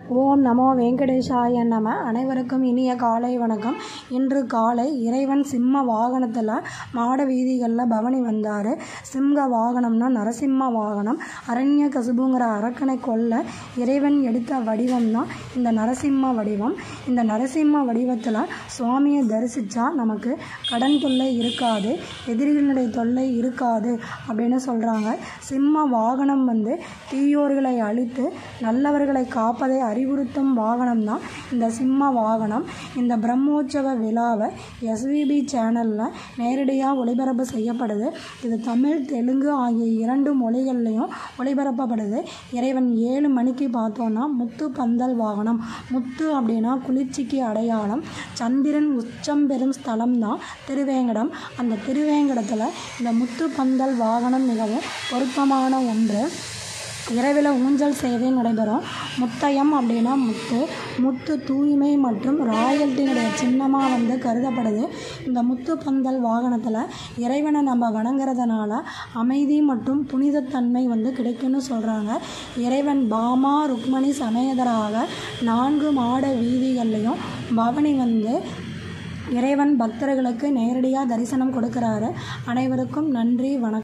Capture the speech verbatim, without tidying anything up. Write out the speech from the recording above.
ஓம் நமோ வெங்கடேஷாய நம. அனைவருக்கும் இனிய காலை வணக்கம். இன்று காலை இறைவன் சிம்ம வாகனத்தில் மாட வீதிகளில் பவனி வந்தார். சிம்ம வாகனம்னா நரசிம்ம வாகனம். அரண்ய கசுபுங்கிற அரக்கனை கொல்ல இறைவன் எடுத்த வடிவம் தான் இந்த நரசிம்ம வடிவம். இந்த நரசிம்ம வடிவத்தில் சுவாமியை தரிசித்தா நமக்கு கடன் தொல்லை இருக்காது, எதிரிகளுடைய தொல்லை இருக்காது அப்படின்னு சொல்கிறாங்க. சிம்ம வாகனம் வந்து தீயோர்களை அழித்து நல்லவர்களை காப்பதை அறிவுறுத்தும் வாகனம் தான் இந்த சிம்ம வாகனம். இந்த பிரம்மோற்சவ விழாவை எஸ்விபி சேனலில் நேரடியாக ஒளிபரப்பு செய்யப்படுது. இது தமிழ், தெலுங்கு ஆகிய இரண்டு மொழிகள்லையும் ஒளிபரப்பப்படுது. இறைவன் ஏழு மணிக்கு பார்த்தோன்னா முத்து பந்தல் வாகனம். முத்து அப்படின்னா குளிர்ச்சிக்கு அடையாளம். சந்திரன் உச்சம் பெறும் ஸ்தலம் தான் திருவேங்கடம். அந்த திருவேங்கடத்தில் இந்த முத்து பந்தல் வாகனம் மிகவும் பொருத்தமான ஒன்று. இரவில் ஊஞ்சல் சேவை நடைபெறும். முத்தயம் அப்படின்னா முத்து. முத்து தூய்மை மற்றும் ராயல்ட்டினுடைய சின்னமாக வந்து கருதப்படுது. இந்த முத்து பந்தல் வாகனத்தில் இறைவனை நம்ம வணங்குறதுனால அமைதி மற்றும் புனிதத்தன்மை வந்து கிடைக்கும்னு சொல்கிறாங்க. இறைவன் பாமா ருக்மணி சமேதராக நான்கு மாட வீதிகள்லையும் பவனி வந்து இறைவன் பக்தர்களுக்கு நேரடியாக தரிசனம் கொடுக்குறாரு. அனைவருக்கும் நன்றி, வணக்கம்.